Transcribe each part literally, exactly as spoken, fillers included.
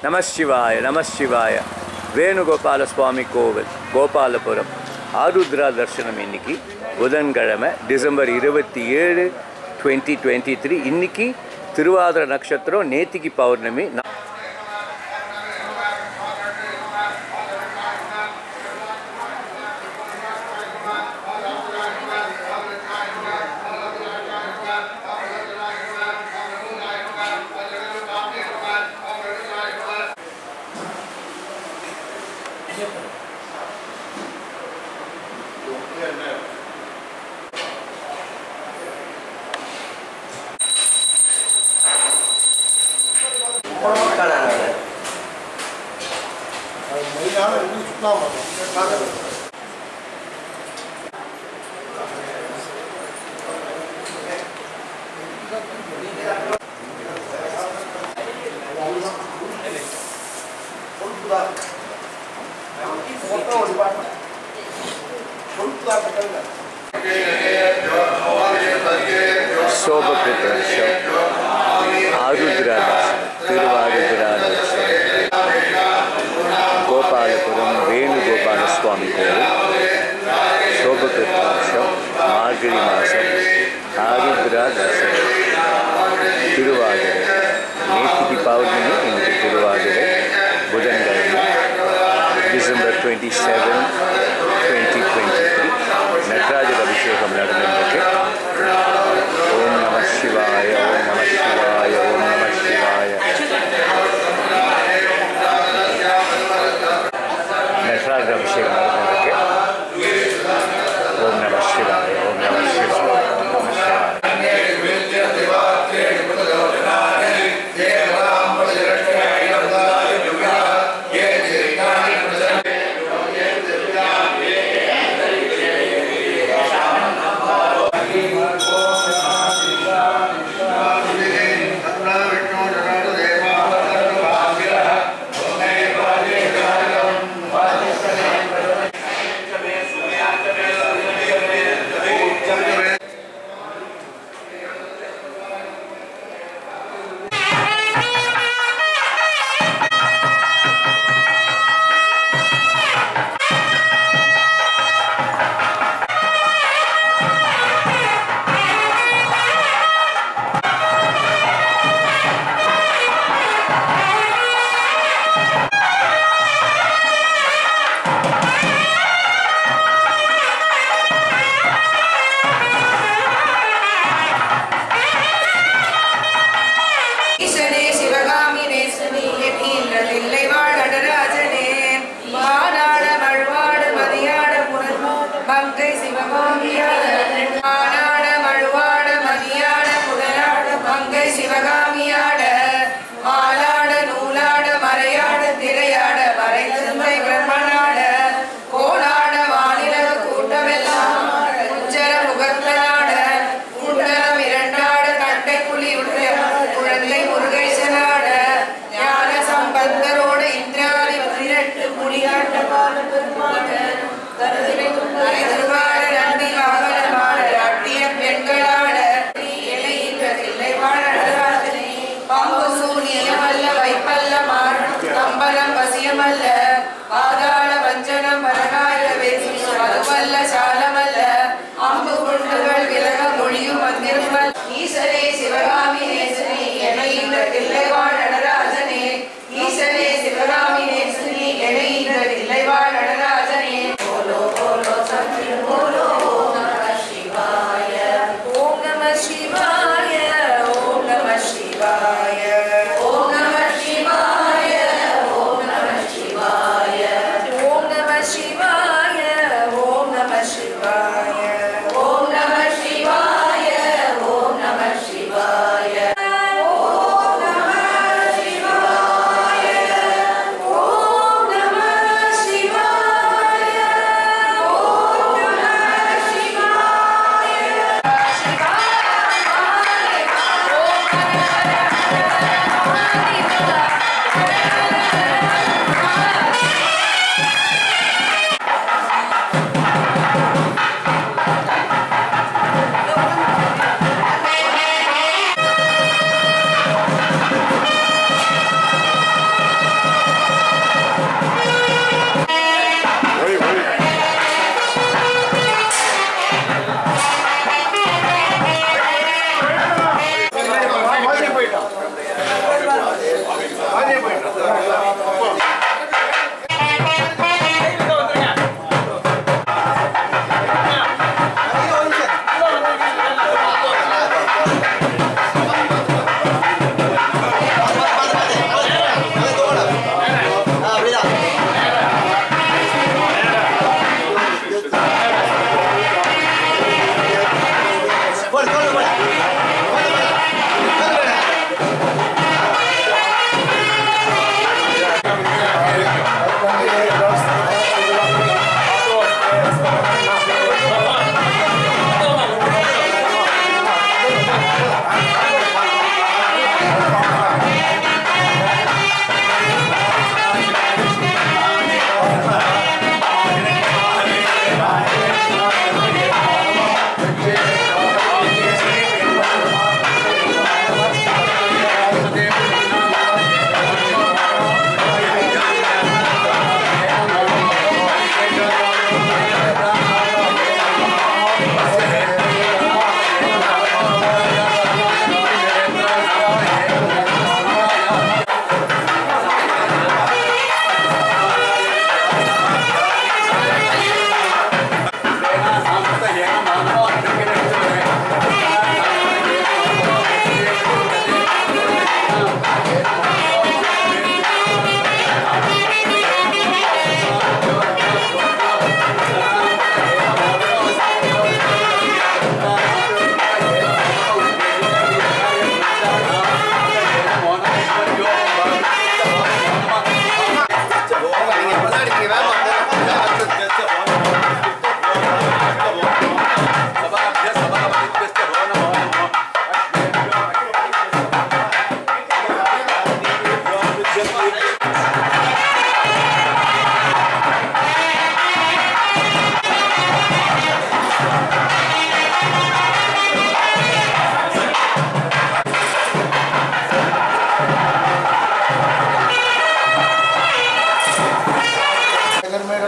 நம சிவாய நம சிவாய. வேணுகோபால சுவாமி கோவில் கோபாலபுரம் ஆருத்ரா தர்சனம் இன்னைக்கு புதன்கிழமை டிசம்பர் இருபத்தி ஏழு டுவெண்ட்டி டுவெண்ட்டி த்ரீ. இன்னைக்கு திருவாதிர நட்சத்திரம், நேத்திக்கு பௌர்ணமி. சோபகிருத்தம் ஆருத்ரா தர்சனம், திருவாருத்ரா தர்சனம், கோபாலபுரம் வேணுகோபால சுவாமி கோவில். சோபகிருத்தம் மார்கழி மாதம் ஆருத்ரா தர்சனம், திருவாதிரை. நேத்திக்கு பௌர்ணமி, இன்னைக்கு திருவாதிரை. புதன்கிழமை December twenty seven twenty twenty three. Natarajar அபிஷேகம் நடந்திருக்கு. ஓம் நம சிவாய, ஓம் நம சிவாய, ஓம் நம சிவாய. நடராஜர் அபிஷேகம் நடந்திருக்கு. ஓம் நம சிவாய, ஓம் நம சிவாய, ஓம் நம சிவாய.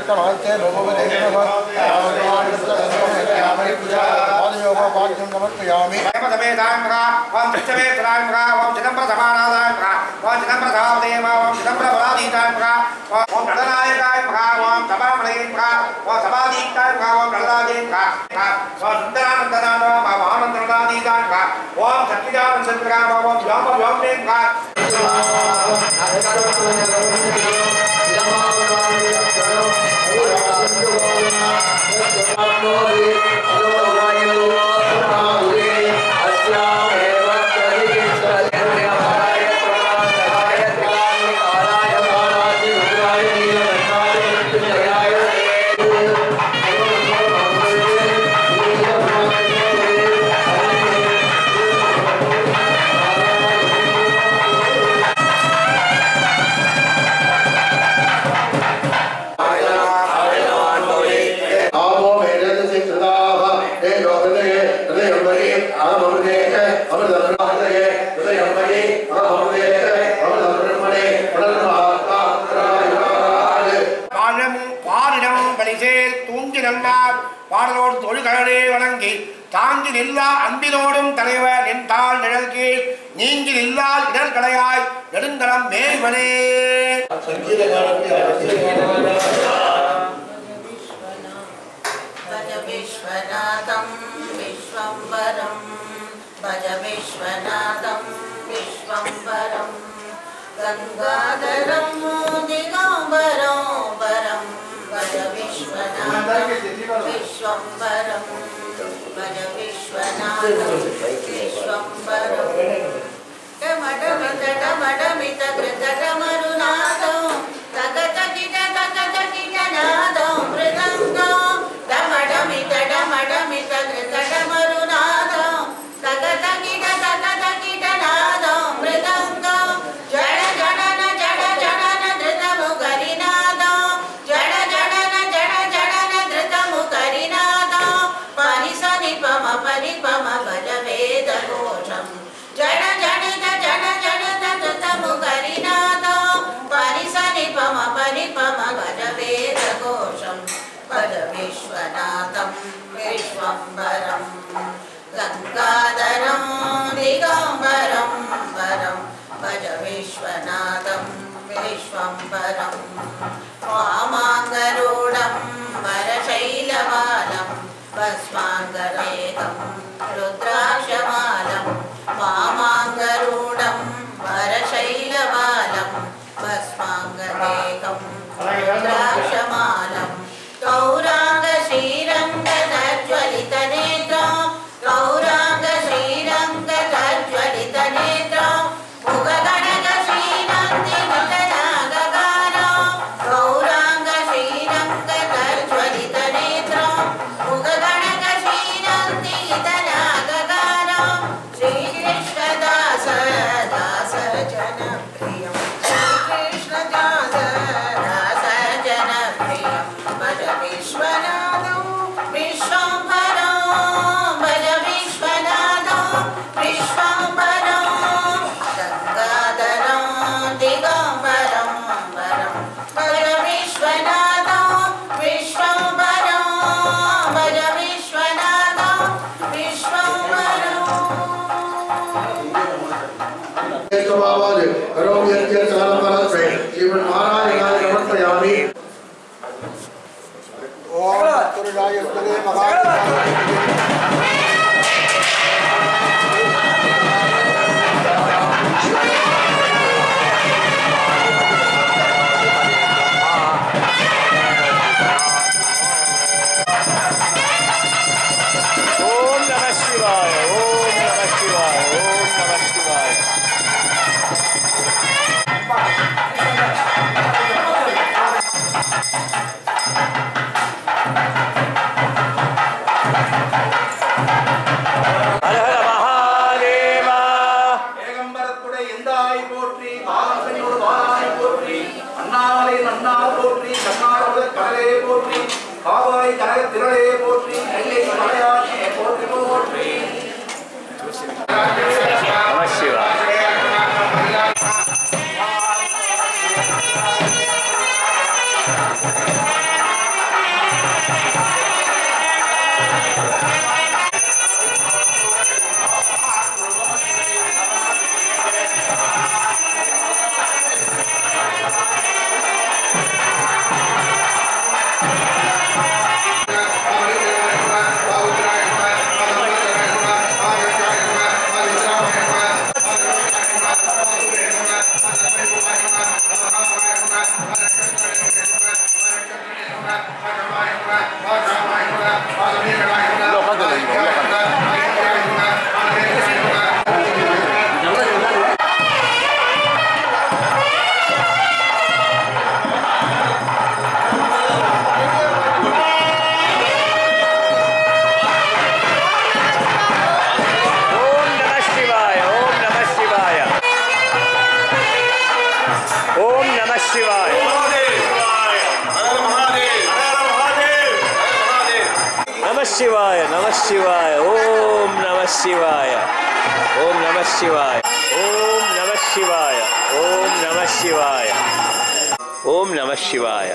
பாடலோடு தொழுகழலே வணங்கி தாங்கில் இல்லா அன்பிலோடும் தலைவர் என் தாள் நிழல்கே நீங்கில் இல்லா இடர்களையாய் நெடுந்தளம் மேய்வனே. भज विश्वनाथं विश्वम्भरं भज विश्वनाथं विश्वम्भरं गंगाधरं दिगंबरं वरं भज विश्वनाथं विश्वम्भरं भज विश्वनाथं विश्वम्भरं टमटमित टमटमित कृतटमरुनाथं तकतकिट तकतकिटनादं मृदङ्गं टमटमित टमटमित कृतटमरुनाथं तकतकिट तकतकिटनादं मृदङ्गं जड जडन जड जडन धृतमुखरिनादं जड जडन जड जडन धृतमुखरिनादं परिसनिपम परिपम भज वेदघोषं जड जडित जड जडित धृतमुखरिनादं परिसनिपम परिपम भज वेदघोषं भज विश्वनाथं विश्वम्भरं गंगाधरं दिगंबरं वरं भज विश्वनाथं विश्वम्भरं वामाङ्गरूढं वरशैलवालं भस्माङ्गरेकं रुद्राक्षमालं वामाङ्गरूढं वरशैलवालं भस्माङ्गरेकं रुद्राक्षमालं गौराङ्ग श्रीरङ्गज्वलितनेत्रं गौराङ्ग श्रीरङ्गज्वलितनेत्रं मुखगणक श्रीनन्दिनितनागगारं गौराङ्ग श्रीरङ्गज्वलितनेत्रं मुखगणक श्रीनन्दिनितनागगारं श्रीकृष्णदास दास जनप्रियं श्रीकृष्णदास दास जनप्रियं भज विश्वनाथं विश्वम्भरं भज विश्वनाथं विश्वम्भरं गंगाधरं दिगंबरं वरं भज विश्वनाथं विश्वम्भरं भज विश्वनाथं विश्वम्भरं ओम नमः शिवाय, ओम नमः शिवाय, ओम नमः शिवाय। சிவாய நம சிவாய நம சிவாய ஓம் நம சிவாய ஓம் நம சிவாய ஓம் நம சிவாய ஓம் நம சிவாய ஓம் நம சிவாய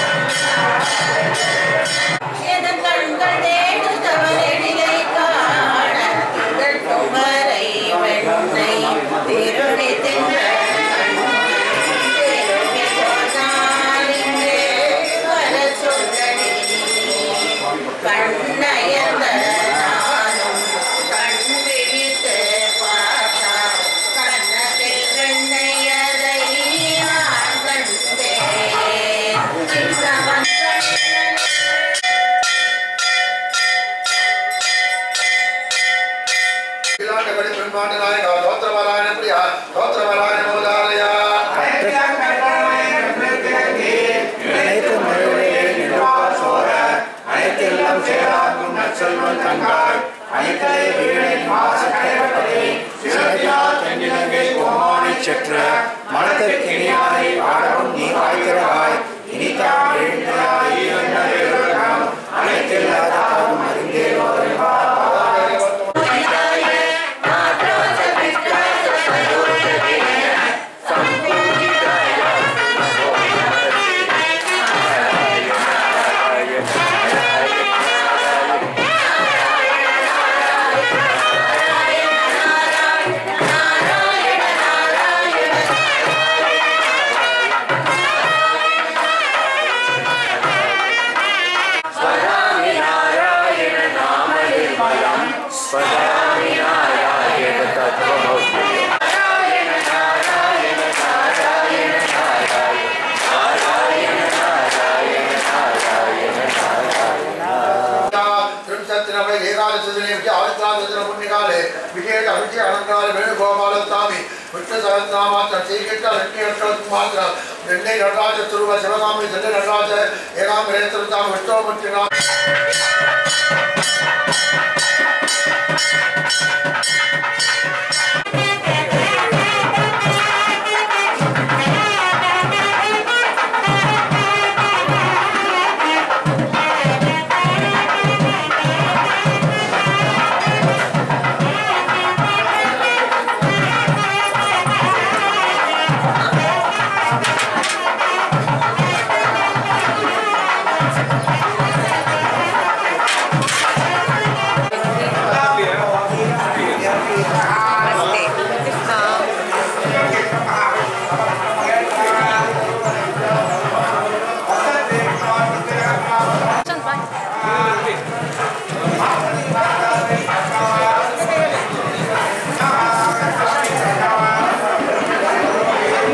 மனத்திற்கினியாய் ஆடவும் நீ வாய்க்கிறவாய் இனித்தான் எழுந்தாய் அனைத்தில்லாத பாவம் அறிந்தேனோ विशेष अभिषेक अलंकार वेणुगोपाल स्वामी विष्णु सहस्रनामात्र श्रीकृष्ण लक्ष्मी अष्टोत्तमात्र निन्ने नटराज स्वरूप शिवगामी जल नटराज एकाग्रेश्वर विष्णुमूर्ति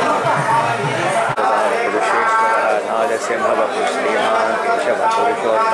श्रीमान केशव पुरुषोत्तम